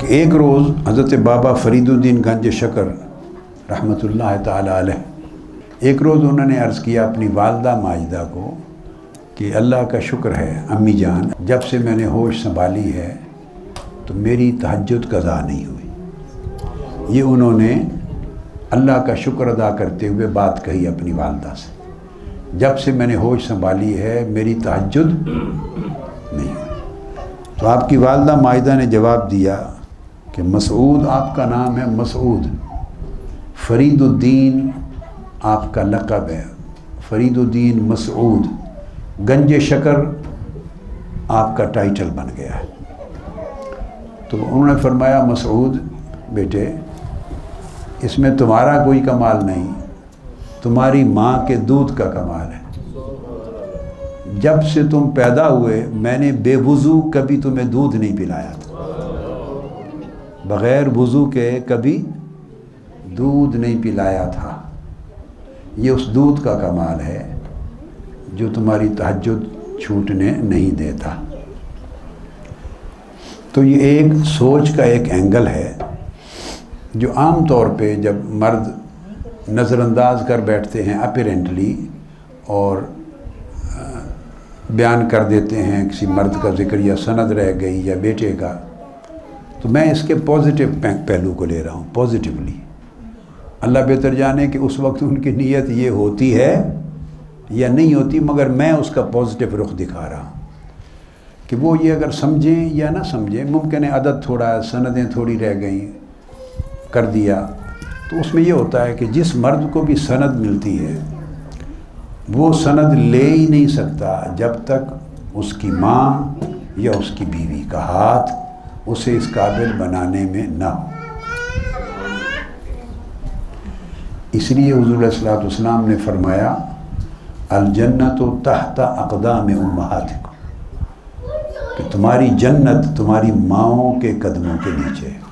کہ ایک روز حضرت بابا فریدالدین گنج شکر رحمتullah تعالی علیہ، ایک روز انہوں نے عرض کیا اپنی والدہ ماجدہ کو کہ اللہ کا شکر ہے امی جان، جب سے میں نے ہوش سنبھالی ہے تو میری تہجد قضا نہیں ہوئی۔ یہ انہوں نے اللہ کا شکر ادا کرتے ہوئے بات کہی اپنی والدہ سے، جب سے میں نے ہوش سنبھالی ہے میری تہجد نہیں ہوئی۔ تو آپ کی والدہ ماجدہ نے جواب دیا کہ مسعود آپ کا نام ہے، مسعود، فرید الدین آپ کا لقب ہے، فرید الدین مسعود، گنج شکر آپ کا ٹائٹل بن گیا ہے۔ تو انہوں نے فرمایا مسعود بیٹے، اس میں تمہارا کوئی کمال نہیں، تمہاری ماں کے دودھ کا کمال ہے۔ جب سے تم پیدا ہوئے میں نے بے وضو کبھی تمہیں دودھ نہیں پلایا تھا، بغیر وضو کے کبھی دودھ نہیں پلایا تھا۔ یہ اس دودھ کا کمال ہے جو تمہاری تہجد چھوٹنے نہیں دیتا۔ تو یہ ایک سوچ کا ایک اینگل ہے جو عام طور پہ جب مرد نظر انداز کر بیٹھتے ہیں اپیرنٹلی اور بیان کر دیتے ہیں کسی مرد کا ذکر یا سند رہ گئی یا بیٹے کا، تو میں اس کے پازیٹیو پہلو کو لے رہا ہوں، پازیٹیولی۔ اللہ بہتر جانے کہ اس وقت ان کی نیت یہ ہوتی ہے یا نہیں ہوتی، مگر میں اس کا پازیٹیو رخ دکھا رہا ہوں کہ وہ یہ اگر سمجھیں یا نہ سمجھیں، ممکن ہے عدد تھوڑا ہے، سندیں تھوڑی رہ گئیں، کر دیا۔ تو اس میں یہ ہوتا ہے کہ جس مرد کو بھی سند ملتی ہے وہ سند لے ہی نہیں سکتا جب تک اس کی ماں یا اس کی بیوی کا ہاتھ اسے اس قابل بنانے میں نہ ہو۔ اس لیے حضور علیہ الصلوۃ والسلام نے فرمایا الجنت تحت اقدام امہاتکم، کہ تمہاری جنت تمہاری ماؤں کے قدموں کے نیچے ہے۔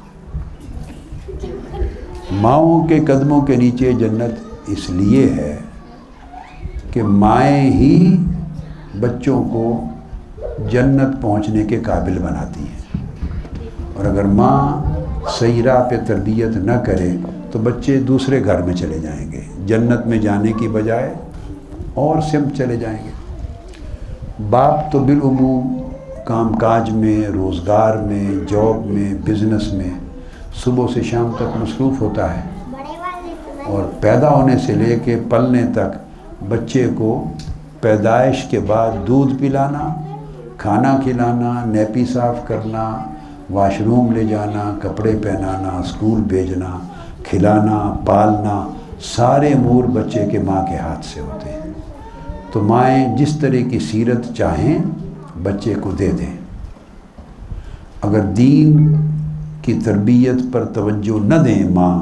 ماؤں کے قدموں کے نیچے جنت اس لیے ہے کہ مائیں ہی بچوں کو جنت پہنچنے کے قابل بناتی ہیں، اور اگر ماں صحیح راہ پہ تربیت نہ کرے تو بچے دوسرے گھر میں چلے جائیں گے، جنت میں جانے کی بجائے اور سمت چلے جائیں گے۔ باپ تو بالعموم کام کاج میں، روزگار میں، جاب میں، بزنس میں صبح سے شام تک مصروف ہوتا ہے، اور پیدا ہونے سے لے کے پلنے تک بچے کو پیدائش کے بعد دودھ پلانا، کھانا کھلانا، نیپی صاف کرنا، واش روم لے جانا، کپڑے پہنانا، اسکول بھیجنا، کھلانا، پالنا، سارے امور بچے کے ماں کے ہاتھ سے ہوتے ہیں۔ تو مائیں جس طرح کی سیرت چاہیں بچے کو دے دیں، اگر دین کی تربیت پر توجہ نہ دیں ماں،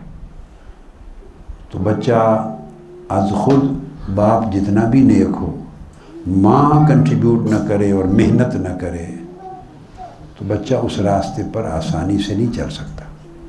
تو بچہ از خود باپ جتنا بھی نیک ہو، ماں کنٹریبیوٹ نہ کرے اور محنت نہ کرے تو بچہ اس راستے پر آسانی سے نہیں چل سکتا۔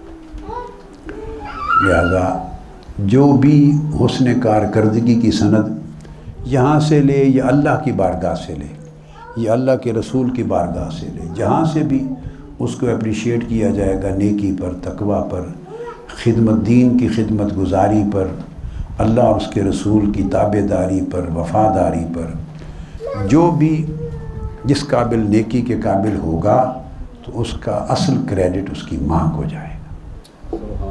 لہذا جو بھی حسن کارکردگی کی سند یہاں سے لے یا اللہ کی بارگاہ سے لے یا اللہ کے رسول کی بارگاہ سے لے، جہاں سے بھی اس کو اپریشیٹ کیا جائے گا، نیکی پر، تقوی پر، خدمت، دین کی خدمت گزاری پر، اللہ اور اس کے رسول کی تابع داری پر، وفاداری پر، جو بھی جس قابل نیکی کے قابل ہوگا تو اس کا اصل کریڈٹ اس کی ماں کو جائے گا۔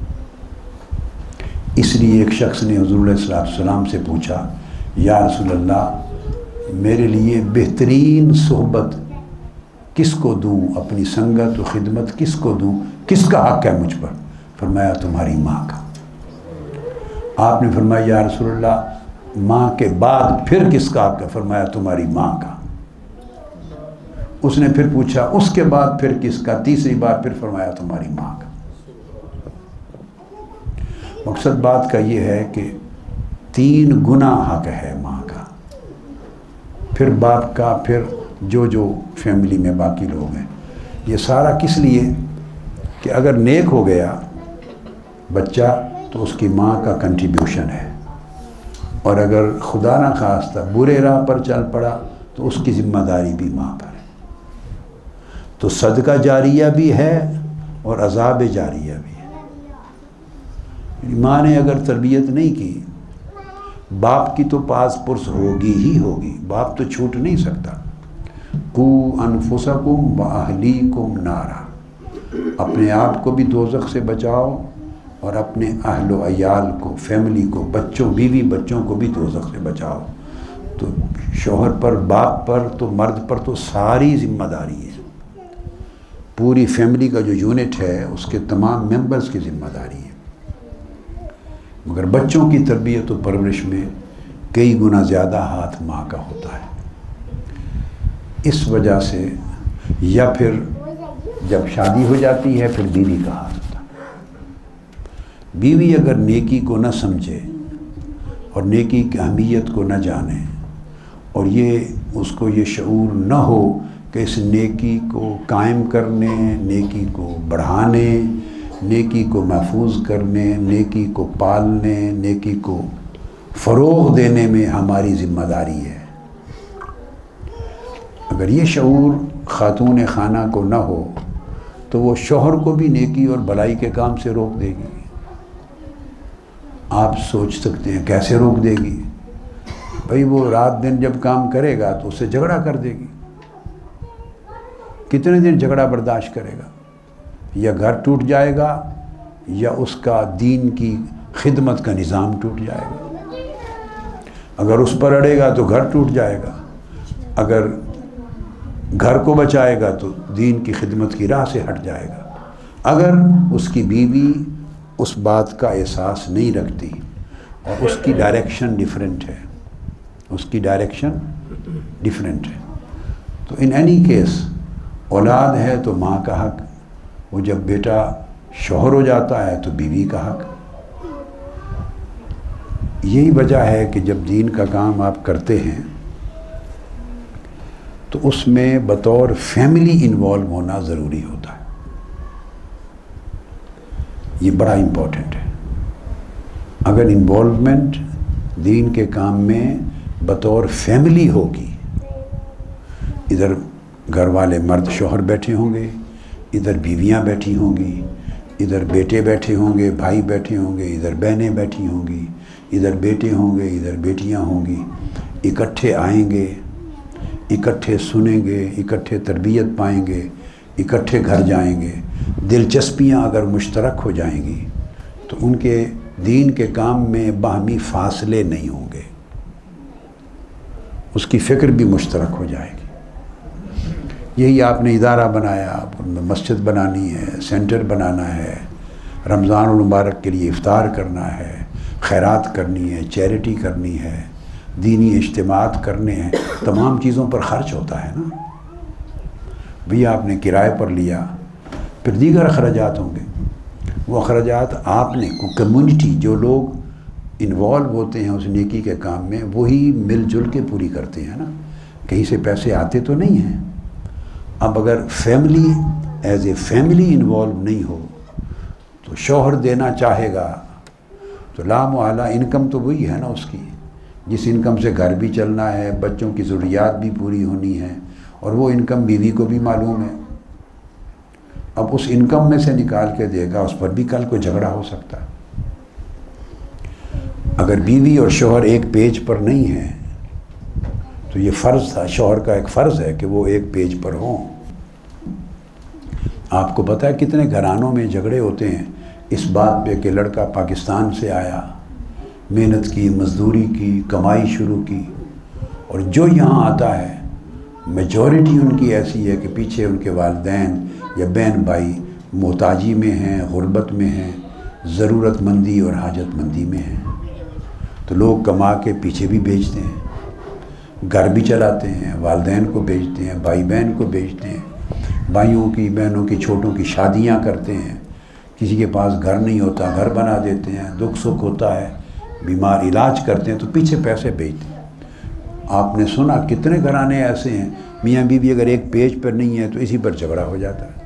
اس لیے ایک شخص نے حضور علیہ السلام سے پوچھا یا رسول اللہ، میرے لیے بہترین صحبت کس کو دوں، اپنی سنگت و خدمت کس کو دوں، کس کا حق ہے مجھ پر؟ فرمایا تمہاری ماں کا۔ آپ نے فرمایا یا رسول اللہ، ماں کے بعد پھر کس کا حق ہے؟ فرمایا تمہاری ماں کا۔ اس نے پھر پوچھا اس کے بعد پھر کس کا؟ تیسری بار پھر فرمایا تمہاری ماں کا۔ مقصد بات کا یہ ہے کہ 3 گنا حق ہے ماں کا، پھر باپ کا، پھر جو فیملی میں باقی لوگ ہیں۔ یہ سارا کس لیے کہ اگر نیک ہو گیا بچہ تو اس کی ماں کا کنٹریبیوشن ہے، اور اگر خدا نہ خواستہ برے راہ پر چل پڑا تو اس کی ذمہ داری بھی ماں پر ہے۔ تو صدقہ جاریہ بھی ہے اور عذاب جاریہ بھی ہے۔ ماں نے اگر تربیت نہیں کی، باپ کی تو پاس پرس ہوگی ہی ہوگی، باپ تو چھوٹ نہیں سکتا۔ قُوا أَنفُسَكُمْ وَأَهْلِيكُمْ نَارًا، اپنے آپ کو بھی دوزخ سے بچاؤ اور اپنے اہل و عیال کو، فیملی کو، بچوں، بیوی بچوں کو بھی دوزخ سے بچاؤ۔ تو شوہر پر، باپ پر، تو مرد پر تو ساری ذمہ داری ہے، پوری فیملی کا جو یونٹ ہے اس کے تمام ممبرز کی ذمہ داری ہے۔ مگر بچوں کی تربیت و پرورش میں کئی گنا زیادہ ہاتھ ماں کا ہوتا ہے۔ اس وجہ سے یا پھر جب شادی ہو جاتی ہے پھر بیوی کا ہاتھ ہوتا ہے۔ بیوی اگر نیکی کو نہ سمجھے اور نیکی کی اہمیت کو نہ جانے اور اس کو یہ شعور نہ ہو کہ اس نیکی کو قائم کرنے، نیکی کو بڑھانے، نیکی کو محفوظ کرنے، نیکی کو پالنے، نیکی کو فروغ دینے میں ہماری ذمہ داری ہے، اگر یہ شعور خاتون خانہ کو نہ ہو تو وہ شوہر کو بھی نیکی اور بھلائی کے کام سے روک دے گی۔ آپ سوچ سکتے ہیں کیسے روک دے گی؟ بھئی وہ رات دن جب کام کرے گا تو اس سے جھگڑا کر دے گی۔ کتنے دن جھگڑا برداشت کرے گا؟ یا گھر ٹوٹ جائے گا یا اس کا دین کی خدمت کا نظام ٹوٹ جائے گا۔ اگر اس پر اڑے گا تو گھر ٹوٹ جائے گا، اگر گھر کو بچائے گا تو دین کی خدمت کی راہ سے ہٹ جائے گا۔ اگر اس کی بیوی اس بات کا احساس نہیں رکھتی اور اس کی ڈائریکشن ڈیفرنٹ ہے، اس کی ڈائریکشن ڈیفرنٹ ہے، تو ان اینی کیس اولاد ہے تو ماں کا حق، وہ جب بیٹا شوہر ہو جاتا ہے تو بیوی کا حق۔ یہی وجہ ہے کہ جب دین کا کام آپ کرتے ہیں تو اس میں بطور فیملی انوالو ہونا ضروری ہوتا ہے، یہ بڑا امپورٹنٹ ہے۔ اگر انوالومنٹ دین کے کام میں بطور فیملی ہوگی، ادھر گھر والے مرد شوہر بیٹھے ہوں گے، ادھر بیویاں بیٹھی ہوں گی، ادھر بیٹے بیٹھے ہوں گے، بھائی بیٹھے ہوں گے، ادھر بہنیں بیٹھی ہوں گی، ادھر بیٹے ہوں گے، ادھر بیٹیاں ہوں گی، اکٹھے آئیں گے، اکٹھے سنیں گے، اکٹھے تربیت پائیں گے، اکٹھے گھر جائیں گے، دلچسپیاں اگر مشترک ہو جائیں گی تو ان کے دین کے کام میں باہمی فاصلے نہیں ہوں گے، اس کی فکر بھی مشترک ہو جائے گی۔ یہی آپ نے ادارہ بنایا، مسجد بنانی ہے، سینٹر بنانا ہے، رمضان المبارک کے لیے افطار کرنا ہے، خیرات کرنی ہے، چیریٹی کرنی ہے، دینی اجتماعات کرنے ہیں، تمام چیزوں پر خرچ ہوتا ہے نا۔ بھی آپ نے کرائے پر لیا، پھر دیگر اخراجات ہوں گے، وہ اخراجات آپ نے کمیونٹی، جو لوگ انوالو ہوتے ہیں اس نیکی کے کام میں، وہی مل جل کے پوری کرتے ہیں نا، کہیں سے پیسے آتے تو نہیں ہیں۔ اب اگر family is a family involve نہیں ہو تو شوہر دینا چاہے گا تو لامحالہ انکم تو وہی ہے نا اس کی، جس انکم سے گھر بھی چلنا ہے، بچوں کی ضروریات بھی پوری ہونی ہے، اور وہ انکم بیوی کو بھی معلوم ہے۔ اب اس انکم میں سے نکال کے دے گا، اس پر بھی کل کو جھگڑا ہو سکتا ہے۔ اگر بیوی اور شوہر ایک پیج پر نہیں ہیں تو یہ فرض تھا، شوہر کا ایک فرض ہے کہ وہ ایک پیج پر ہوں۔ آپ کو پتہ ہے کتنے گھرانوں میں جھگڑے ہوتے ہیں اس بات پہ کہ لڑکا پاکستان سے آیا، محنت کی، مزدوری کی، کمائی شروع کی، اور جو یہاں آتا ہے میجورٹی ان کی ایسی ہے کہ پیچھے ان کے والدین یا بہن بھائی محتاجی میں ہیں، غربت میں ہیں، ضرورت مندی اور حاجت مندی میں ہیں، تو لوگ کما کے پیچھے بھی بیچتے ہیں، گھر بھی چلاتے ہیں، والدین کو بیچتے ہیں، بھائی بہن کو بیچتے ہیں، بھائیوں کی، بہنوں کی، چھوٹوں کی شادیاں کرتے ہیں، کسی کے پاس گھر نہیں ہوتا گھر بنا دیتے ہیں، دکھ سکھ ہوتا ہے، بیمار علاج کرتے ہیں تو پیچھے پیسے بیچتے ہیں۔ آپ نے سنا کتنے گھرانے ایسے ہیں میاں بیوی اگر ایک پیج پر نہیں ہے تو اسی پر جھگڑا ہو جاتا ہے۔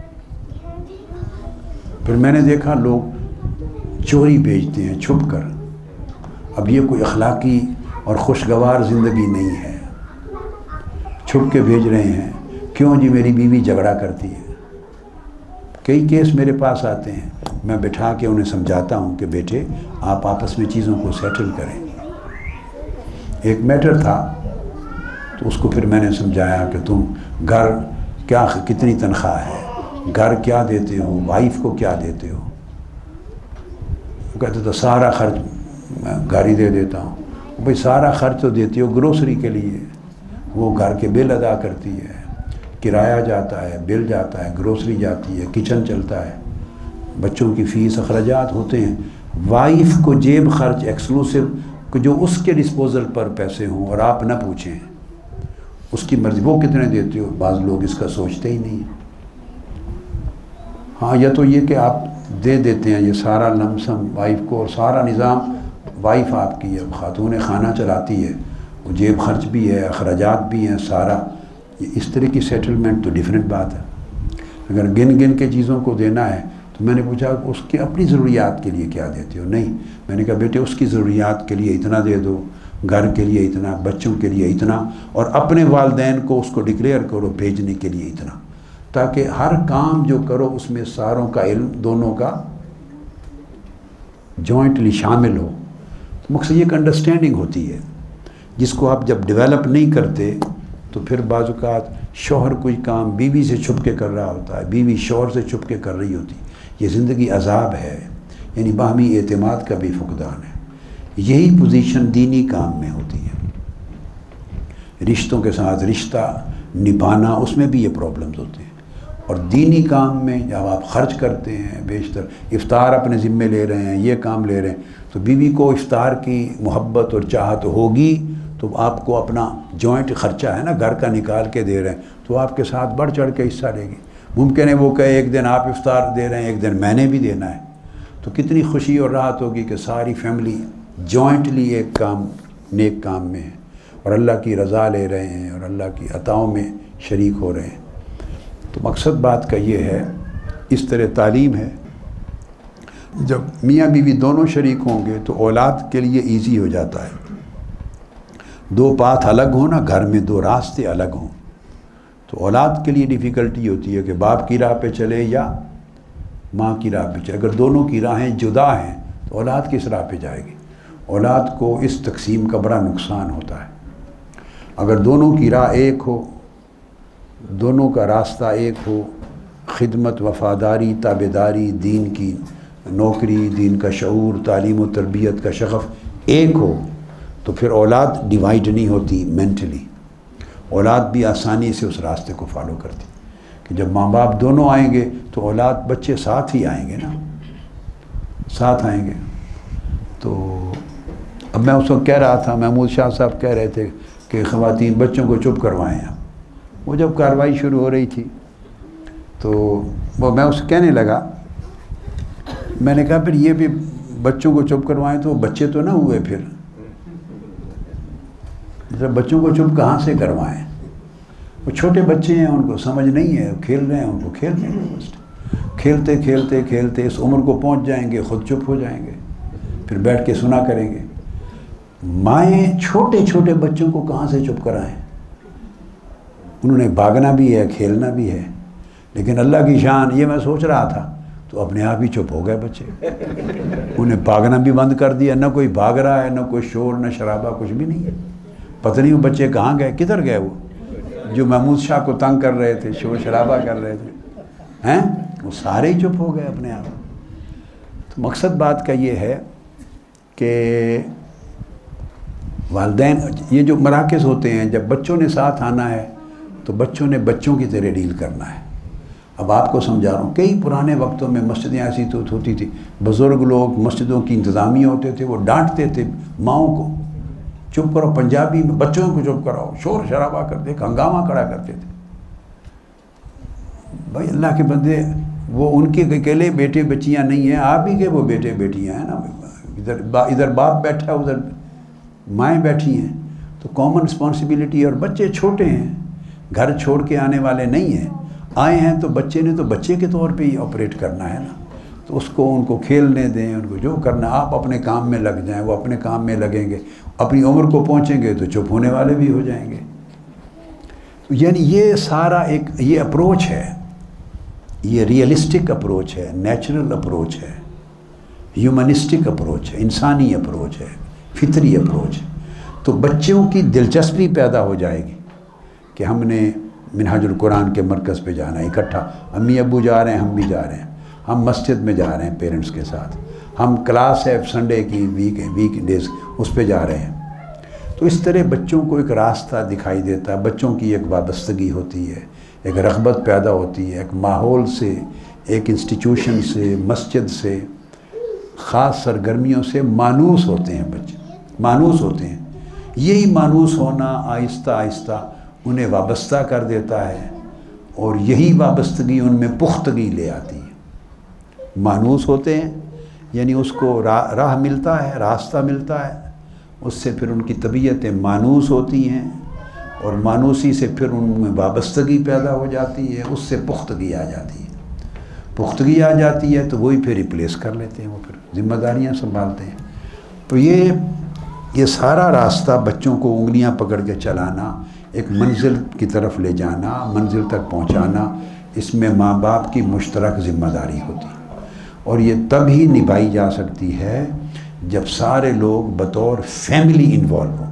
پھر میں نے دیکھا لوگ چوری بیچتے ہیں چھپ کر۔ اب یہ کوئی اخلاقی اور خوشگوار زندگی نہیں ہے، چھپ کے بھیج رہے ہیں، کیوں جی میری بیوی جھگڑا کرتی ہے۔ کئی کیس میرے پاس آتے ہیں، میں بٹھا کے انہیں سمجھاتا ہوں کہ بیٹے آپ آپس میں چیزوں کو سیٹل کریں۔ ایک میٹر تھا تو اس کو پھر میں نے سمجھایا کہ تم گھر کیا کتنی تنخواہ ہے، گھر کیا دیتے ہو، وائف کو کیا دیتے ہو؟ وہ کہتے تو سارا خرچ میں گھر ہی دے دیتا ہوں۔ بھئی سارا خرچ تو دیتی ہو گروسری کے لیے، وہ گھر کے بل ادا کرتی ہے، کرایہ جاتا ہے، بل جاتا ہے، گروسری جاتی ہے، کچن چلتا ہے، بچوں کی فیس اخراجات ہوتے ہیں۔ وائف کو جیب خرچ ایکسکلوسیو جو اس کے ڈسپوزل پر پیسے ہوں اور آپ نہ پوچھیں، اس کی مرضی، وہ کتنے دیتے ہو؟ بعض لوگ اس کا سوچتے ہی نہیں۔ ہاں یا تو یہ کہ آپ دے دیتے ہیں یہ سارا لم سم وائف کو، اور سارا نظام وائف آپ کی ہے، خاتون خانہ چلاتی ہے، وہ جیب خرچ بھی ہے، اخراجات بھی ہیں سارا، اس طرح کی سیٹلمنٹ تو ڈیفرنٹ بات ہے۔ اگر گن گن کے چیزوں کو دینا ہے تو میں نے پوچھا اس کی اپنی ضروریات کے لیے کیا دیتے ہو؟ نہیں، میں نے کہا بیٹے اس کی ضروریات کے لیے اتنا دے دو، گھر کے لیے اتنا، بچوں کے لیے اتنا، اور اپنے والدین کو اس کو ڈکلیئر کرو بھیجنے کے لیے اتنا، تاکہ ہر کام جو کرو اس میں ساروں کا علم دونوں کا جوائنٹلی شامل ہو۔ مقصد یہ ایک انڈرسٹینڈنگ ہوتی ہے جس کو آپ جب ڈیولپ نہیں کرتے تو پھر بعض اوقات شوہر کوئی کام بیوی سے چھپ کے کر رہا ہوتا ہے، بیوی شوہر سے چھپ کے کر رہی ہوتی ہے۔ یہ زندگی عذاب ہے، یعنی باہمی اعتماد کا بھی فقدان ہے۔ یہی پوزیشن دینی کام میں ہوتی ہے، رشتوں کے ساتھ رشتہ نبھانا، اس میں بھی یہ پرابلمز ہوتے ہیں۔ اور دینی کام میں جب آپ خرچ کرتے ہیں، بیشتر افطار اپنے ذمے لے رہے ہیں، یہ کام لے رہے ہیں، تو بیوی کو افطار کی محبت اور چاہت ہوگی تو آپ کو اپنا جوائنٹ خرچہ ہے نا گھر کا نکال کے دے رہے ہیں تو آپ کے ساتھ بڑھ چڑھ کے حصہ لے گی۔ ممکن ہے وہ کہے ایک دن آپ افطار دے رہے ہیں، ایک دن میں نے بھی دینا ہے، تو کتنی خوشی اور راحت ہوگی کہ ساری فیملی جوائنٹلی ایک کام، نیک کام میں ہے، اور اللہ کی رضا لے رہے ہیں اور اللہ کی عطاؤں میں شریک ہو رہے ہیں۔ تو مقصد بات کا یہ ہے، اس طرح تعلیم ہے، جب میاں بیوی دونوں شریک ہوں گے تو اولاد کے لیے ایزی ہو جاتا ہے۔ دو پاتھ الگ ہوں نا، گھر میں دو راستے الگ ہوں تو اولاد کے لیے ڈیفیکلٹی ہوتی ہے کہ باپ کی راہ پہ چلے یا ماں کی راہ پہ چلے۔ اگر دونوں کی راہیں جدا ہیں تو اولاد کس راہ پہ جائے گی؟ اولاد کو اس تقسیم کا بڑا نقصان ہوتا ہے۔ اگر دونوں کی راہ ایک ہو، دونوں کا راستہ ایک ہو، خدمت، وفاداری، تابعداری، دین کی نوکری، دین کا شعور، تعلیم و تربیت کا شغف ایک ہو، تو پھر اولاد ڈیوائیڈ نہیں ہوتی مینٹلی، اولاد بھی آسانی سے اس راستے کو فالو کرتی۔ کہ جب ماں باپ دونوں آئیں گے تو اولاد، بچے ساتھ ہی آئیں گے نا، ساتھ آئیں گے۔ تو اب میں اس وقت کہہ رہا تھا، محمود شاہ صاحب کہہ رہے تھے کہ خواتین بچوں کو چپ کروائیں آپ۔ وہ جب کارروائی شروع ہو رہی تھی تو وہ میں اسے کہنے لگا، میں نے کہا پھر یہ بھی بچوں کو چپ کروائیں تو وہ بچے تو نہ ہوئے، پھر بچوں کو چپ کہاں سے کروائیں؟ وہ چھوٹے بچے ہیں، ان کو سمجھ نہیں ہے، کھیل رہے ہیں، ان کو کھیلنے دیں۔ کھیلتے کھیلتے کھیلتے اس عمر کو پہنچ جائیں گے، خود چپ ہو جائیں گے، پھر بیٹھ کے سنا کریں گے۔ مائیں چھوٹے چھوٹے بچوں کو کہاں سے چپ کرائیں؟ انہوں نے بھاگنا بھی ہے، کھیلنا بھی ہے، لیکن اللہ کی شان، یہ میں سوچ رہا تھا تو اپنے آپ ہی چپ ہو گئے بچے۔ انہیں بھاگنا بھی بند کر دیا، نہ کوئی بھاگ رہا ہے، نہ کوئی شور، نہ شرابہ، کچھ بھی نہیں ہے۔ پتہ نہیں وہ بچے کہاں گئے، کدھر گئے وہ جو محمود شاہ کو تنگ کر رہے تھے، شور شرابہ کر رہے تھے، ہیں وہ سارے ہی چپ ہو گئے اپنے آپ۔ تو مقصد بات کا یہ ہے کہ والدین، یہ جو مراکز ہوتے ہیں، جب بچوں نے ساتھ آنا ہے تو بچوں نے بچوں کی طرح ڈیل کرنا ہے۔ اب آپ کو سمجھا رہا ہوں، کئی پرانے وقتوں میں مسجدیں ایسی تو ہوتی تھی، بزرگ لوگ مسجدوں کی انتظامیہ ہوتے تھے، وہ ڈانٹتے تھے ماؤں کو، چپ کرو، پنجابی میں بچوں کو چپ کراؤ، شور شرابہ کرتے، ایک ہنگامہ کھڑا کرتے تھے۔ بھائی اللہ کے بندے، وہ ان کے اکیلے بیٹے بچیاں نہیں ہیں، آپ ہی کے وہ بیٹے بیٹیاں ہیں نا، ادھر باپ بیٹھا، ادھر مائیں بیٹھی ہیں، تو کامن رسپانسبلٹی، اور بچے چھوٹے ہیں، گھر چھوڑ کے آنے والے نہیں ہیں، آئے ہیں تو بچے نے تو بچے کے طور پہ ہی آپریٹ کرنا ہے نا، تو اس کو، ان کو کھیلنے دیں، ان کو جو کرنا، آپ اپنے کام میں لگ جائیں، وہ اپنے کام میں لگیں گے، اپنی عمر کو پہنچیں گے تو چپ ہونے والے بھی ہو جائیں گے۔ یعنی یہ سارا ایک یہ اپروچ ہے، یہ ریئلسٹک اپروچ ہے، نیچرل اپروچ ہے، ہیومنسٹک اپروچ ہے، انسانی اپروچ ہے، فطری اپروچ ہے، تو بچوں کی دلچسپی پیدا ہو جائے گی کہ ہم نے منہاج القرآن کے مرکز پہ جانا ہے اکٹھا، امی ابو جا رہے ہیں، ہم بھی جا رہے ہیں، ہم مسجد میں جا رہے ہیں پیرنٹس کے ساتھ، ہم کلاس ہے سنڈے کی ویک ڈیز اس پہ جا رہے ہیں۔ تو اس طرح بچوں کو ایک راستہ دکھائی دیتا ہے، بچوں کی ایک وابستگی ہوتی ہے، ایک رغبت پیدا ہوتی ہے، ایک ماحول سے، ایک انسٹیٹیوشن سے، مسجد سے، خاص سرگرمیوں سے مانوس ہوتے ہیں بچے، مانوس ہوتے ہیں۔ یہی مانوس ہونا آہستہ آہستہ انہیں وابستہ کر دیتا ہے، اور یہی وابستگی ان میں پختگی لے آتی ہے۔ مانوس ہوتے ہیں یعنی اس کو راہ ملتا ہے، راستہ ملتا ہے، اس سے پھر ان کی طبیعتیں مانوس ہوتی ہیں، اور مانوسی سے پھر ان میں وابستگی پیدا ہو جاتی ہے، اس سے پختگی آ جاتی ہے، پختگی آ جاتی ہے تو وہی پھر ریپلیس کر لیتے ہیں، وہ پھر ذمہ داریاں سنبھالتے ہیں۔ تو یہ سارا راستہ بچوں کو انگلیاں پکڑ کے چلانا، ایک منزل کی طرف لے جانا، منزل تک پہنچانا، اس میں ماں باپ کی مشترک ذمہ داری ہوتی ہے، اور یہ تب ہی نبھائی جا سکتی ہے جب سارے لوگ بطور فیملی انوالو ہوں۔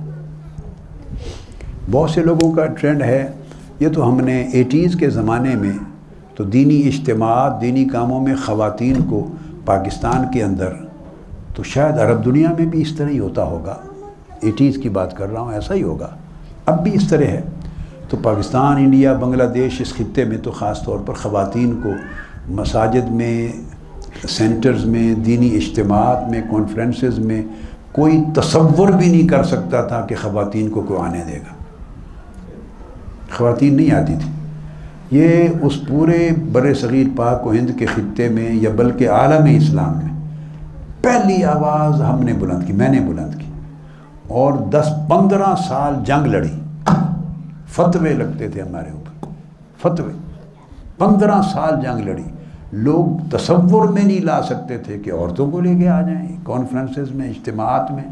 بہت سے لوگوں کا ٹرینڈ ہے، یہ تو ہم نے 80s کے زمانے میں تو دینی اجتماعات، دینی کاموں میں خواتین کو پاکستان کے اندر، تو شاید عرب دنیا میں بھی اس طرح ہی ہوتا ہوگا، 80s کی بات کر رہا ہوں، ایسا ہی ہوگا، اب بھی اس طرح ہے۔ تو پاکستان، انڈیا، بنگلہ دیش، اس خطے میں تو خاص طور پر خواتین کو مساجد میں، سینٹرز میں، دینی اجتماعات میں، کانفرنسز میں کوئی تصور بھی نہیں کر سکتا تھا کہ خواتین کو کوئی آنے دے گا، خواتین نہیں آتی تھی۔ یہ اس پورے بر صغیر پاک و ہند کے خطے میں، یا بلکہ عالم اسلام میں پہلی آواز ہم نے بلند کی، میں نے بلند کی، اور 10-15 سال جنگ لڑی، فتوے لگتے تھے ہمارے اوپر، فتوے، 15 سال جنگ لڑی، لوگ تصور میں نہیں لا سکتے تھے کہ عورتوں کو لے کے آ جائیں کانفرنسز میں، اجتماعات میں۔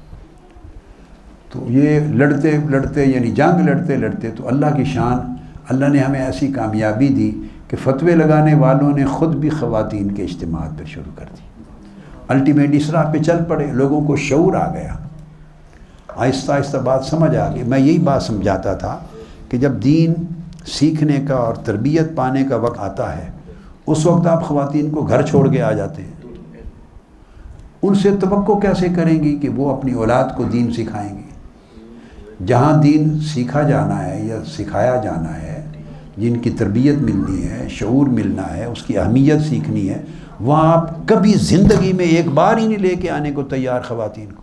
تو یہ لڑتے لڑتے، یعنی جنگ لڑتے لڑتے، تو اللہ کی شان، اللہ نے ہمیں ایسی کامیابی دی کہ فتوے لگانے والوں نے خود بھی خواتین کے اجتماعات پر شروع کر دی، الٹیمیٹ اس راہ پہ چل پڑے، لوگوں کو شعور آ گیا، آہستہ آہستہ بات سمجھ آ گئی۔ میں یہی بات سمجھاتا تھا کہ جب دین سیکھنے کا اور تربیت پانے کا وقت آتا ہے، اس وقت آپ خواتین کو گھر چھوڑ کے آ جاتے ہیں، ان سے توقع کیسے کریں گی کہ وہ اپنی اولاد کو دین سکھائیں گی؟ جہاں دین سیکھا جانا ہے یا سکھایا جانا ہے، جن کی تربیت ملنی ہے، شعور ملنا ہے، اس کی اہمیت سیکھنی ہے، وہاں آپ کبھی زندگی میں ایک بار ہی نہیں لے کے آنے کو تیار خواتین کو،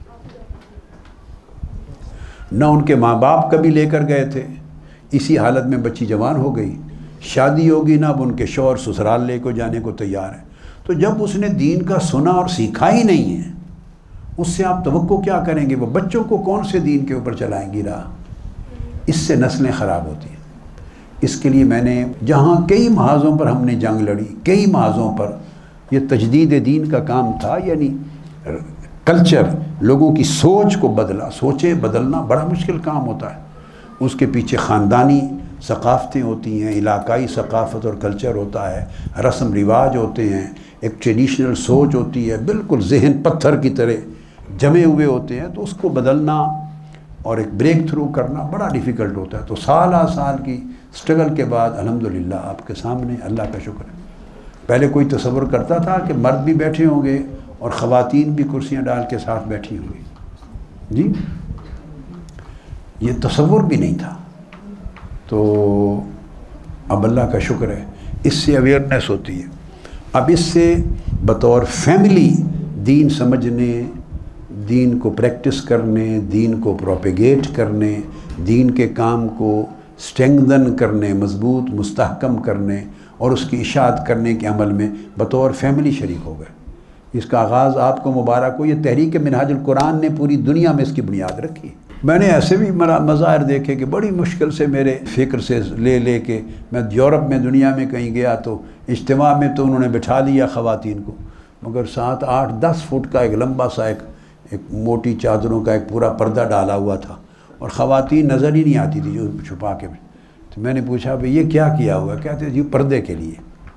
نہ ان کے ماں باپ کبھی لے کر گئے تھے، اسی حالت میں بچی جوان ہو گئی، شادی ہوگی، نہ اب ان کے شوہر سسرال لے کو جانے کو تیار ہے۔ تو جب اس نے دین کا سنا اور سیکھا ہی نہیں ہے، اس سے آپ توقع کیا کریں گے؟ وہ بچوں کو کون سے دین کے اوپر چلائیں گی راہ؟ اس سے نسلیں خراب ہوتی ہیں۔ اس کے لیے میں نے جہاں کئی محاذوں پر ہم نے جنگ لڑی، کئی محاذوں پر یہ تجدید دین کا کام تھا، یعنی کلچر، لوگوں کی سوچ کو بدلا، سوچیں بدلنا بڑا مشکل کام ہوتا ہے، اس کے پیچھے خاندانی ثقافتیں ہوتی ہیں، علاقائی ثقافت اور کلچر ہوتا ہے، رسم رواج ہوتے ہیں، ایک ٹریڈیشنل سوچ ہوتی ہے، بالکل ذہن پتھر کی طرح جمے ہوئے ہوتے ہیں، تو اس کو بدلنا اور ایک بریک تھرو کرنا بڑا ڈیفیکلٹ ہوتا ہے۔ تو سالہ سال کی سٹرگل کے بعد الحمدللہ آپ کے سامنے، اللہ کا شکر ہے۔ پہلے کوئی تصور کرتا تھا کہ مرد بھی بیٹھے ہوں گے اور خواتین بھی کرسیاں ڈال کے ساتھ بیٹھی ہوں گی؟ جی، یہ تصور بھی نہیں تھا۔ تو اب اللہ کا شکر ہے، اس سے اویئرنیس ہوتی ہے۔ اب اس سے بطور فیملی دین سمجھنے، دین کو پریکٹس کرنے، دین کو پروپیگیٹ کرنے، دین کے کام کو اسٹرینگدن کرنے، مضبوط مستحکم کرنے اور اس کی اشاعت کرنے کے عمل میں بطور فیملی شریک ہو گئے۔ اس کا آغاز آپ کو مبارک ہو۔ یہ تحریک منہاج القرآن نے پوری دنیا میں اس کی بنیاد رکھی۔ میں نے ایسے بھی مظاہر دیکھے کہ بڑی مشکل سے میرے فکر سے لے کے میں یورپ میں، دنیا میں کہیں گیا تو اجتماع میں تو انہوں نے بٹھا لیا خواتین کو، مگر 7, 8, 10 فٹ کا ایک لمبا سا ایک موٹی چادروں کا ایک پورا پردہ ڈالا ہوا تھا، اور خواتین نظر ہی نہیں آتی تھی جو چھپا کے۔ تو میں نے پوچھا بھئی یہ کیا ہوا؟ کہتے جی پردے کے لیے۔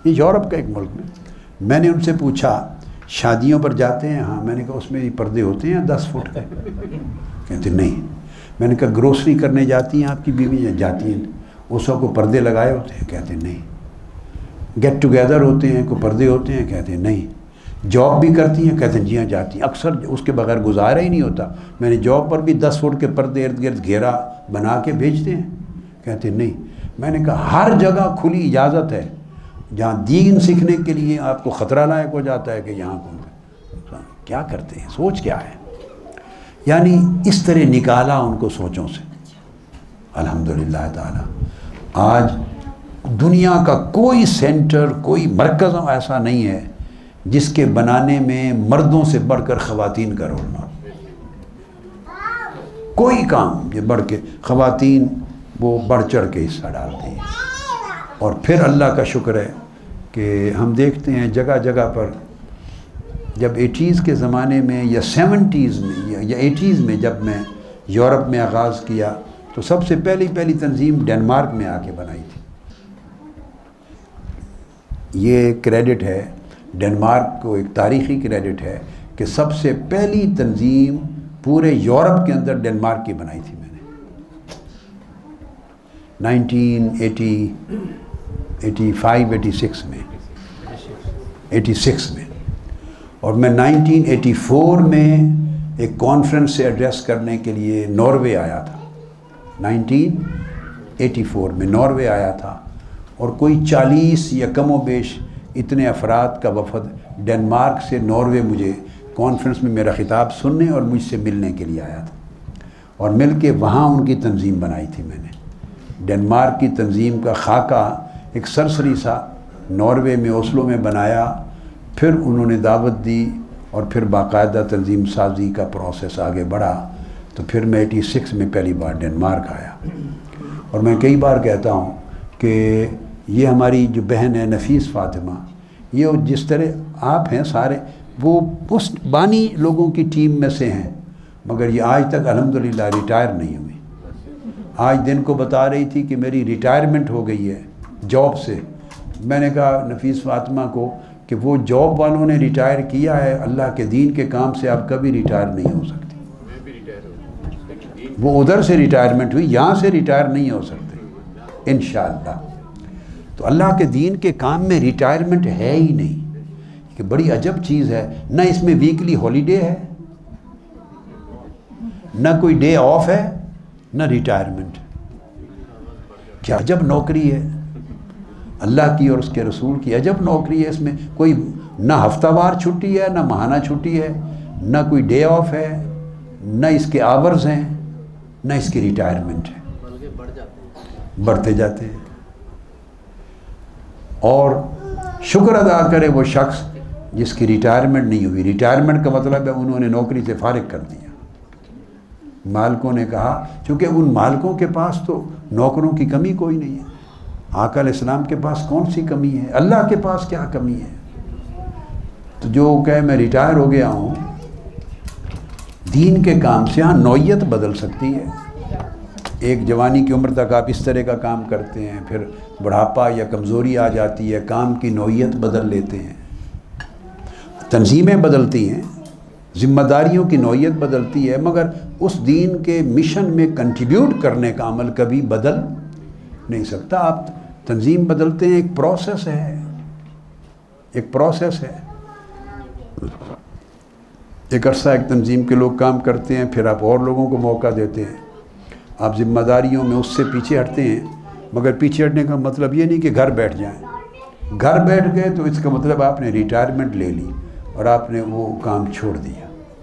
یہ یورپ کا ایک ملک میں نے ان سے پوچھا شادیوں پر جاتے ہیں؟ ہاں۔ میں نے کہا اس میں پردے ہوتے ہیں 10 فٹ کے؟ کہتے نہیں۔ میں نے کہا گروسری کرنے جاتی ہیں آپ کی بیوی؟ جاتی ہیں۔ اس وقت کو پردے لگائے ہوتے ہیں؟ کہتے ہیں نہیں۔ گیٹ ٹوگیدر ہوتے ہیں کو پردے ہوتے ہیں؟ کہتے ہیں نہیں۔ جاب بھی کرتی ہیں؟ کہتے ہیں جی ہاں جاتی ہیں، اکثر اس کے بغیر گزارا ہی نہیں ہوتا۔ میں نے جاب پر بھی 10 فٹ کے پردے ارد گرد گھیرا بنا کے بھیجتے ہیں؟ کہتے ہیں نہیں۔ میں نے کہا ہر جگہ کھلی اجازت ہے، جہاں دین سیکھنے کے لیے آپ کو خطرہ لائق ہو جاتا ہے کہ یہاں کیا کرتے ہیں، سوچ کیا ہے؟ یعنی اس طرح نکالا ان کو سوچوں سے۔ الحمدللہ تعالی آج دنیا کا کوئی سینٹر، کوئی مرکز ایسا نہیں ہے جس کے بنانے میں مردوں سے بڑھ کر خواتین کا رول نہ ہو۔ کوئی کام یہ بڑھ کے خواتین وہ بڑھ چڑھ کے حصہ ڈالتی ہیں۔ اور پھر اللہ کا شکر ہے کہ ہم دیکھتے ہیں جگہ جگہ پر، جب 80s کے زمانے میں یا 70s میں یا 80s میں جب میں یورپ میں آغاز کیا تو سب سے پہلی تنظیم ڈنمارک میں آ کے بنائی تھی۔ یہ کریڈٹ ہے ڈنمارک کو، ایک تاریخی کریڈٹ ہے کہ سب سے پہلی تنظیم پورے یورپ کے اندر ڈنمارک کی بنائی تھی میں نے 86 میں۔ اور میں 1984 میں ایک کانفرنس سے ایڈریس کرنے کے لیے ناروے آیا تھا۔ 1984 میں ناروے آیا تھا، اور کوئی 40 یا کم و بیش اتنے افراد کا وفد ڈنمارک سے ناروے مجھے کانفرنس میں میرا خطاب سننے اور مجھ سے ملنے کے لیے آیا تھا، اور مل کے وہاں ان کی تنظیم بنائی تھی میں نے۔ ڈنمارک کی تنظیم کا خاکہ ایک سرسری سا ناروے میں اوسلو میں بنایا، پھر انہوں نے دعوت دی اور پھر باقاعدہ تنظیم سازی کا پروسیس آگے بڑھا، تو پھر میں 86 میں پہلی بار ڈنمارک آیا۔ اور میں کئی بار کہتا ہوں کہ یہ ہماری جو بہن ہے نفیس فاطمہ، یہ جس طرح آپ ہیں سارے، وہ اس بانی لوگوں کی ٹیم میں سے ہیں، مگر یہ آج تک الحمدللہ ریٹائر نہیں ہوئی۔ آج دن کو بتا رہی تھی کہ میری ریٹائرمنٹ ہو گئی ہے جاب سے۔ میں نے کہا نفیس فاطمہ کو کہ وہ جاب والوں نے ریٹائر کیا ہے، اللہ کے دین کے کام سے آپ کبھی ریٹائر نہیں ہو سکتی۔ وہ ادھر سے ریٹائرمنٹ ہوئی، یہاں سے ریٹائر نہیں ہو سکتے انشاءاللہ۔ تو اللہ کے دین کے کام میں ریٹائرمنٹ ہے ہی نہیں، کہ بڑی عجب چیز ہے۔ نہ اس میں ویکلی ہالیڈے ہے، نہ کوئی ڈے آف ہے، نہ ریٹائرمنٹ۔ کیا عجب نوکری ہے اللہ کی اور اس کے رسول کی، عجب نوکری ہے۔ اس میں کوئی نہ ہفتہ وار چھٹی ہے، نہ ماہانہ چھٹی ہے، نہ کوئی ڈے آف ہے، نہ اس کے آورز ہیں، نہ اس کی ریٹائرمنٹ ہے، بڑھتے جاتے ہیں۔ اور شکر ادا کرے وہ شخص جس کی ریٹائرمنٹ نہیں ہوئی۔ ریٹائرمنٹ کا مطلب ہے انہوں نے نوکری سے فارغ کر دیا۔ مالکوں نے کہا، چونکہ ان مالکوں کے پاس تو نوکروں کی کمی کوئی نہیں ہے، آقا علیہ السلام کے پاس کون سی کمی ہے، اللہ کے پاس کیا کمی ہے۔ تو جو کہے میں ریٹائر ہو گیا ہوں، دین کے کام سے ہاں نوعیت بدل سکتی ہے۔ ایک جوانی کی عمر تک آپ اس طرح کا کام کرتے ہیں، پھر بڑھاپا یا کمزوری آ جاتی ہے، کام کی نوعیت بدل لیتے ہیں، تنظیمیں بدلتی ہیں، ذمہ داریوں کی نوعیت بدلتی ہے، مگر اس دین کے مشن میں کنٹریبیوٹ کرنے کا عمل کبھی بدل نہیں سکتا۔ آپ تنظیم بدلتے ہیں، ایک پروسیس ہے، ایک پروسیس ہے۔ ایک عرصہ ایک تنظیم کے لوگ کام کرتے ہیں، پھر آپ اور لوگوں کو موقع دیتے ہیں، آپ ذمہ داریوں میں اس سے پیچھے ہٹتے ہیں، مگر پیچھے ہٹنے کا مطلب یہ نہیں کہ گھر بیٹھ جائیں۔ گھر بیٹھ گئے تو اس کا مطلب آپ نے ریٹائرمنٹ لے لی اور آپ نے وہ کام چھوڑ دیا۔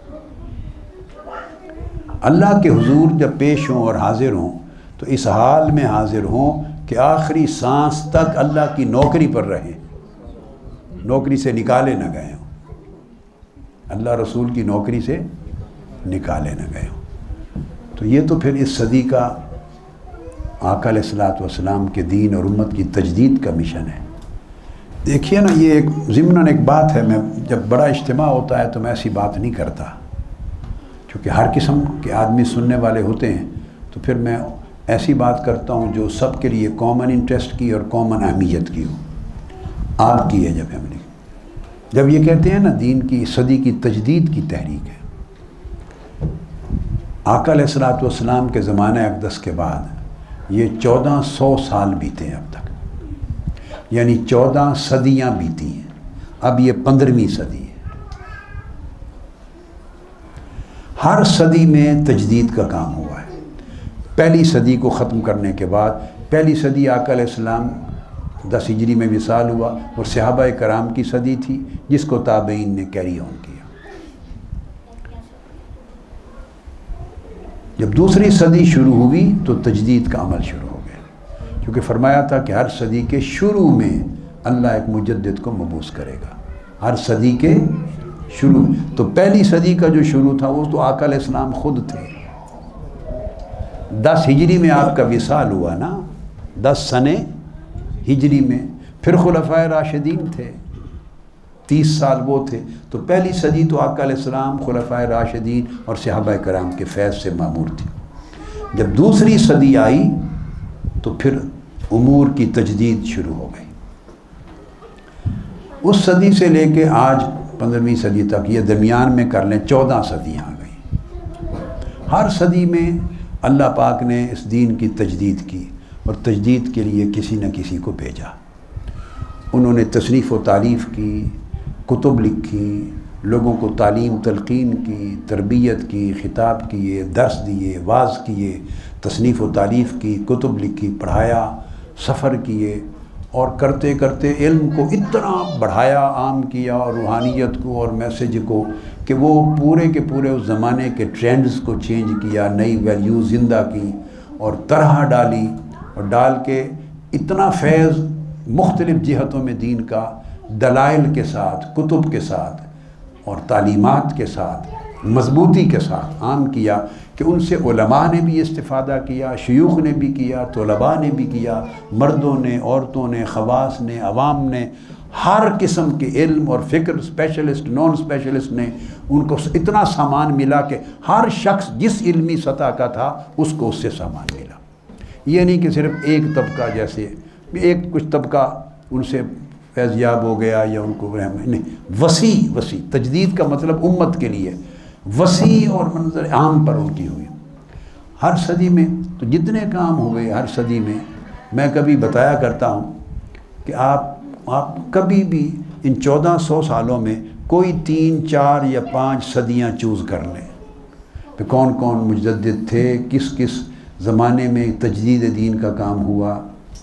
اللہ کے حضور جب پیش ہوں اور حاضر ہوں تو اس حال میں حاضر ہوں کہ آخری سانس تک اللہ کی نوکری پر رہیں، نوکری سے نکالے نہ گئے ہوں، اللہ رسول کی نوکری سے نکالے نہ گئے ہوں۔ تو یہ تو پھر اس صدی کا آقا علیہ الصلوۃ والسلام کے دین اور امت کی تجدید کا مشن ہے۔ دیکھیے نا، یہ ایک ضمناً ایک بات ہے، میں جب بڑا اجتماع ہوتا ہے تو میں ایسی بات نہیں کرتا، چونکہ ہر قسم کے آدمی سننے والے ہوتے ہیں، تو پھر میں ایسی بات کرتا ہوں جو سب کے لیے کامن انٹرسٹ کی اور کامن اہمیت کی ہو۔ آپ کی ہے جب یہ کہتے ہیں نا دین کی صدی کی تجدید کی تحریک ہے، آقا علیہ الصلوۃ والسلام کے زمانہ اقدس کے بعد یہ 1400 سال بیتے ہیں اب تک، یعنی 14 صدیاں بیتی ہیں، اب یہ 15ویں صدی ہے۔ ہر صدی میں تجدید کا کام ہوا ہے۔ پہلی صدی کو ختم کرنے کے بعد، پہلی صدی آقا علیہ السلام 10 ہجری میں وصال ہوا اور صحابہ کرام کی صدی تھی جس کو تابعین نے کیری آن کیا۔ جب دوسری صدی شروع ہوئی تو تجدید کا عمل شروع ہو گیا، کیونکہ فرمایا تھا کہ ہر صدی کے شروع میں اللہ ایک مجدد کو مبعوث کرے گا، ہر صدی کے شروع۔ تو پہلی صدی کا جو شروع تھا وہ تو آقا علیہ السلام خود تھے۔ 10 ہجری میں آپ کا وصال ہوا نا، 10 سنِ ہجری میں، پھر خلفائے راشدین تھے، 30 سال وہ تھے، تو پہلی صدی تو آقا علیہ السلام، خلفائے راشدین اور صحابہ کرام کے فیض سے معمور تھی۔ جب دوسری صدی آئی تو پھر امور کی تجدید شروع ہو گئی۔ اس صدی سے لے کے آج 15ویں صدی تک، یہ درمیان میں کر لیں 14 صدیاں آ گئیں۔ ہر صدی میں اللہ پاک نے اس دین کی تجدید کی اور تجدید کے لیے کسی نہ کسی کو بھیجا۔ انہوں نے تصنیف و تالیف کی، کتب لکھی، لوگوں کو تعلیم تلقین کی، تربیت کی، خطاب کیے، درس دیے، واعظ کیے، تصنیف و تالیف کی، کتب لکھی، پڑھایا، سفر کیے، اور کرتے کرتے علم کو اتنا بڑھایا، عام کیا، اور روحانیت کو اور میسج کو، کہ وہ پورے کے پورے اس زمانے کے ٹرینڈز کو چینج کیا، نئی ویلیوز زندہ کی اور طرح ڈالی، اور ڈال کے اتنا فیض مختلف جہتوں میں دین کا دلائل کے ساتھ، کتب کے ساتھ اور تعلیمات کے ساتھ، مضبوطی کے ساتھ عام کیا کہ ان سے علماء نے بھی استفادہ کیا، شیوخ نے بھی کیا، طلباء نے بھی کیا، مردوں نے، عورتوں نے، خواص نے، عوام نے، ہر قسم کے علم اور فکر، اسپیشلسٹ، نان اسپیشلسٹ نے، ان کو اتنا سامان ملا کہ ہر شخص جس علمی سطح کا تھا اس کو اس سے سامان ملا۔ یہ نہیں کہ صرف ایک طبقہ، جیسے ایک کچھ طبقہ ان سے فیضیاب ہو گیا یا ان کو نہیں، وسیع تجدید کا مطلب امت کے لیے وسیع اور منظر عام پر ان کی ہوئی۔ ہر صدی میں تو جتنے کام ہوئے، ہر صدی میں میں کبھی بتایا کرتا ہوں کہ آپ کبھی بھی ان 1400 سالوں میں کوئی 3، 4 یا 5 صدیاں چوز کر لیں کہ کون کون مجدد تھے، کس کس زمانے میں تجدید دین کا کام ہوا۔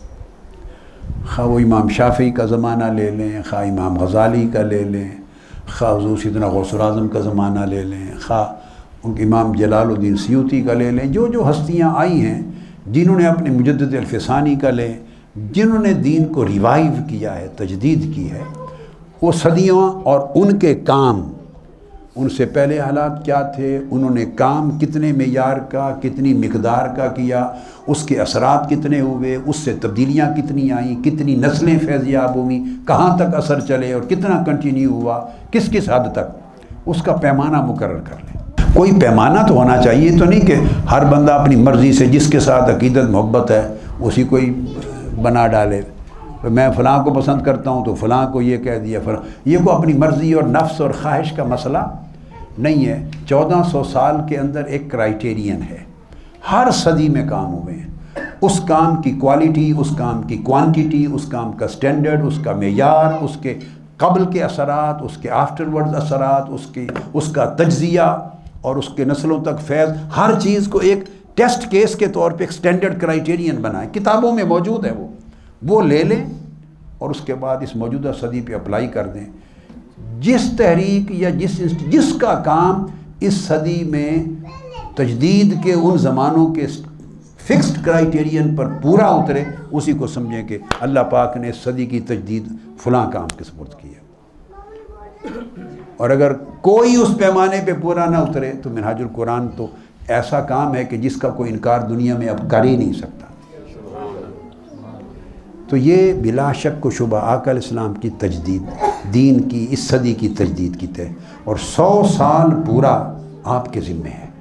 خواہ وہ امام شافعی کا زمانہ لے لیں، خواہ امام غزالی کا لے لیں، خواہ حضور سیدنا غوث الاعظم کا زمانہ لے لیں، خواہ ان کے امام جلال الدین سیوطی کا لے لیں، جو ہستیاں آئی ہیں جنہوں نے اپنے مجدد الفسانی کا لیں، جنہوں نے دین کو ریوائیو کیا ہے، تجدید کی ہے، وہ صدیوں اور ان کے کام، ان سے پہلے حالات کیا تھے، انہوں نے کام کتنے معیار کا، کتنی مقدار کا کیا، اس کے اثرات کتنے ہوئے، اس سے تبدیلیاں کتنی آئیں، کتنی نسلیں فیضیاب ہوئیں، کہاں تک اثر چلے اور کتنا کنٹینیو ہوا، کس کس حد تک، اس کا پیمانہ مقرر کر لیں۔ کوئی پیمانہ تو ہونا چاہیے، تو نہیں کہ ہر بندہ اپنی مرضی سے جس کے ساتھ عقیدت محبت ہے اسی کوئی بنا ڈالے، میں فلاں کو پسند کرتا ہوں تو فلاں کو یہ کہہ دیا، فلاں، یہ کو اپنی مرضی اور نفس اور خواہش کا مسئلہ نہیں ہے۔ 1400 سال کے اندر ایک کرائیٹیرین ہے، ہر صدی میں کام ہوئے ہیں، اس کام کی کوالٹی، اس کام کی کوانٹیٹی، اس کام کا سٹینڈرڈ، اس کا معیار، اس کے قبل کے اثرات، اس کے آفٹر ورڈ اثرات، اس کا تجزیہ اور اس کے نسلوں تک فیض، ہر چیز کو ایک ٹیسٹ کیس کے طور پہ ایک سٹینڈرڈ کرائیٹیرین بنائیں، کتابوں میں موجود ہے، وہ لے لیں اور اس کے بعد اس موجودہ صدی پہ اپلائی کر دیں۔ جس تحریک یا جس کا کام اس صدی میں تجدید کے ان زمانوں کے فکسڈ کرائیٹیرین پر پورا اترے، اسی کو سمجھیں کہ اللہ پاک نے اس صدی کی تجدید فلاں کام کے سپرد کی ہے۔ اور اگر کوئی اس پیمانے پہ پورا نہ اترے تو منہاج القرآن تو ایسا کام ہے کہ جس کا کوئی انکار دنیا میں اب کر ہی نہیں سکتا۔ تو یہ بلا شک و شبہ آقا علیہ السلام کی تجدید، دین کی اس صدی کی تجدید کی تھے، اور 100 سال پورا آپ کے ذمہ ہے۔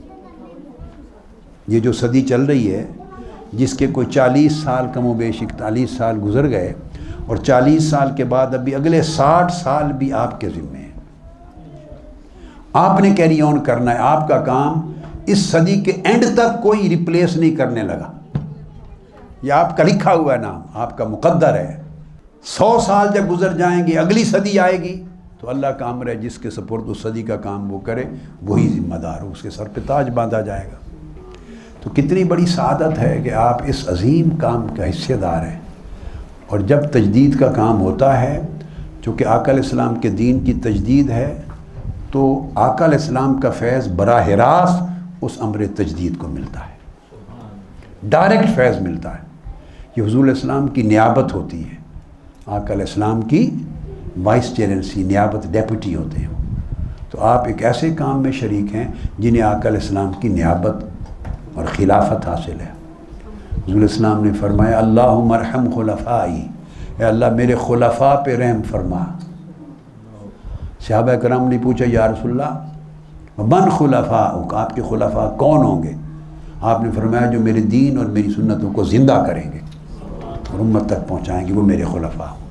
یہ جو صدی چل رہی ہے، جس کے کوئی 40 سال کم و بیش 41 سال گزر گئے، اور 40 سال کے بعد ابھی اگلے 60 سال بھی آپ کے ذمے ہیں. آپ نے کیری آن کرنا ہے. آپ کا کام اس صدی کے اینڈ تک کوئی ریپلیس نہیں کرنے لگا. یہ آپ کا لکھا ہوا ہے نام، آپ کا مقدر ہے. 100 سال جب گزر جائیں گے، اگلی صدی آئے گی تو اللہ کا امر ہے جس کے سپرد اس صدی کا کام وہ کرے وہی ذمہ دار ہو، اس کے سر پہ تاج باندھا جائے گا. تو کتنی بڑی سعادت ہے کہ آپ اس عظیم کام کا حصے دار ہیں. اور جب تجدید کا کام ہوتا ہے، چونکہ آقا علیہ السلام کے دین کی تجدید ہے، تو آقا علیہ السلام کا فیض براہ راست اس امر تجدید کو ملتا ہے، ڈائریکٹ فیض ملتا ہے. یہ حضور علیہ السلام کی نیابت ہوتی ہے، آقا علیہ السلام کی وائس چیئرنسی، نیابت، ڈیپوٹی ہوتے ہیں. تو آپ ایک ایسے کام میں شریک ہیں جنہیں آقا علیہ السلام کی نیابت اور خلافت حاصل ہے. حضور علیہ السلام نے فرمایا اللہم ارحم خلفائی، اے اللہ میرے خلفاء پہ رحم فرما. صحابہ کرام نے پوچھا یا رسول اللہ من خلفاؤک، آپ کے خلفاء کون ہوں گے؟ آپ نے فرمایا جو میرے دین اور میری سنتوں کو زندہ کریں گے اور امت تک پہنچائیں گے، وہ میرے خلفاء ہوں گے.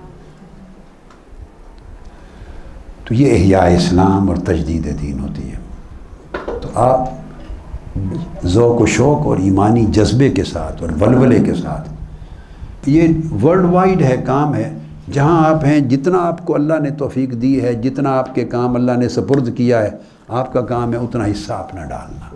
تو یہ احیاء اسلام اور تجدید دین ہوتی ہے. تو آپ ذوق و شوق اور ایمانی جذبے کے ساتھ اور ولولے کے ساتھ، یہ ورلڈ وائڈ ہے، کام ہے جہاں آپ ہیں، جتنا آپ کو اللہ نے توفیق دی ہے، جتنا آپ کے کام اللہ نے سپرد کیا ہے، آپ کا کام ہے اتنا حصہ اپنا ڈالنا.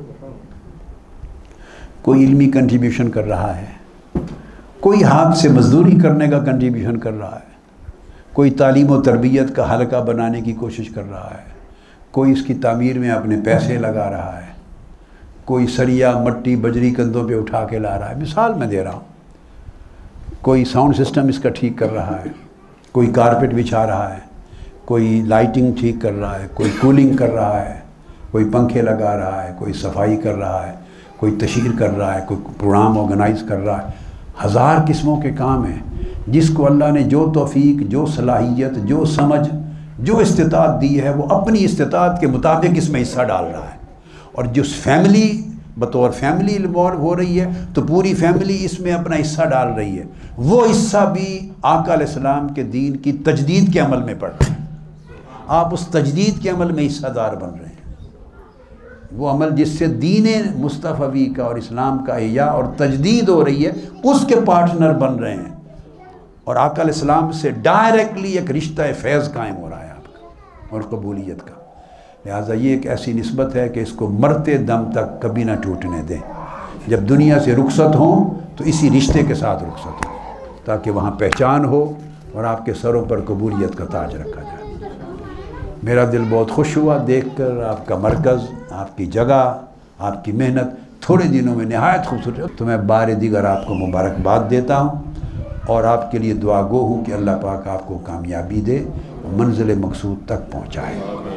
کوئی علمی کنٹریبیوشن کر رہا ہے، کوئی ہاتھ سے مزدوری کرنے کا کنٹریبیوشن کر رہا ہے، کوئی تعلیم و تربیت کا حلقہ بنانے کی کوشش کر رہا ہے، کوئی اس کی تعمیر میں اپنے پیسے لگا رہا ہے، کوئی سریا مٹی بجری کندھوں پہ اٹھا کے لا رہا ہے. مثال میں دے رہا ہوں. کوئی ساؤنڈ سسٹم اس کا ٹھیک کر رہا ہے، کوئی کارپیٹ بچھا رہا ہے، کوئی لائٹنگ ٹھیک کر رہا ہے، کوئی کولنگ کر رہا ہے، کوئی پنکھے لگا رہا ہے، کوئی صفائی کر رہا ہے، کوئی تشہیر کر رہا ہے، کوئی پروگرام آرگنائز کر رہا ہے. 1000 قسموں کے کام ہیں. جس کو اللہ نے جو توفیق، جو صلاحیت، جو سمجھ، جو استطاعت دی ہے، وہ اپنی استطاعت کے مطابق اس میں حصہ ڈال رہا ہے. اور جس فیملی بطور فیملی انوالو ہو رہی ہے تو پوری فیملی اس میں اپنا حصہ ڈال رہی ہے. وہ حصہ بھی آقا علیہ السلام کے دین کی تجدید کے عمل میں پڑ رہے ہیں. آپ اس تجدید کے عمل میں حصہ دار بن رہے ہیں. وہ عمل جس سے دین مصطفی کا اور اسلام کا احیاء اور تجدید ہو رہی ہے، اس کے پارٹنر بن رہے ہیں. اور آقا علیہ السلام سے ڈائریکٹلی ایک رشتہ فیض قائم ہو رہا ہے آپ کا اور قبولیت کا. لہٰذا یہ ایک ایسی نسبت ہے کہ اس کو مرتے دم تک کبھی نہ ٹوٹنے دیں. جب دنیا سے رخصت ہوں تو اسی رشتے کے ساتھ رخصت ہوں، تاکہ وہاں پہچان ہو اور آپ کے سروں پر قبولیت کا تاج رکھا جائے. میرا دل بہت خوش ہوا دیکھ کر آپ کا مرکز، آپ کی جگہ، آپ کی محنت تھوڑے دنوں میں نہایت خوبصورت. تو میں بار دیگر آپ کو مبارکباد دیتا ہوں اور آپ کے لیے دعا گو ہوں کہ اللہ پاک آپ کو کامیابی دے، منزل مقصود تک پہنچائے.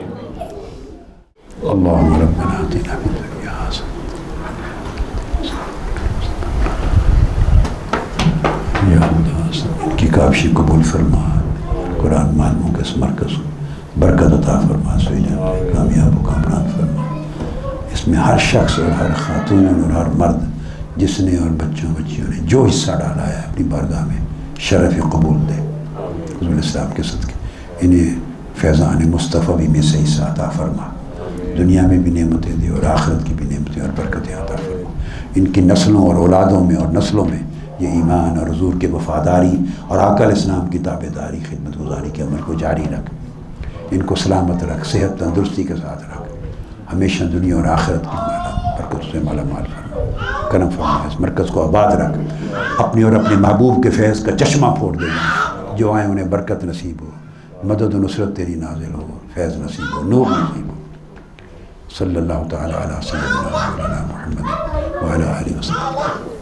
اللہم ربنا آتنا فی الدنیا حسنۃ، یا اللہ ان کی کابشی قبول فرما، قرآن معلوموں کے اس مرکز کو برکت عطا فرما، سوئی جانے کامیاب و کامران فرما. اس میں ہر شخص اور ہر خاتون اور ہر مرد جس نے اور بچوں بچیوں نے جو حصہ ڈالا ہے اپنی بارگاہ میں شرف قبول دے. حضور صاحب کے صدقے انہیں فیضان مصطفی میں سے حصہ عطا فرما. دنیا میں بھی نعمتیں دے اور آخرت کی بھی نعمتیں اور برکتیں عطا فرما. ان کی نسلوں اور اولادوں میں اور نسلوں میں یہ ایمان اور حضور کے وفاداری اور آقا علیہ السلام کی تابعداری، خدمت گزاری کے عمل کو جاری رکھ. ان کو سلامت رکھ، صحت تندرستی کے ساتھ رکھ. ہمیشہ دنیا اور آخرت کی برکت سے مالا مال فرما، کرم فرما. اس مرکز کو آباد رکھ. اپنے اور اپنے محبوب کے فیض کا چشمہ پھوڑ دے. جو آئیں انہیں برکت نصیب ہو، مدد و نصرت تیری نازل ہو، فیض نصیب ہو، نور نصیب ہو. صلی اللہ تعالی علی سیدنا مولانا محمد وعلی آلہ وسلم.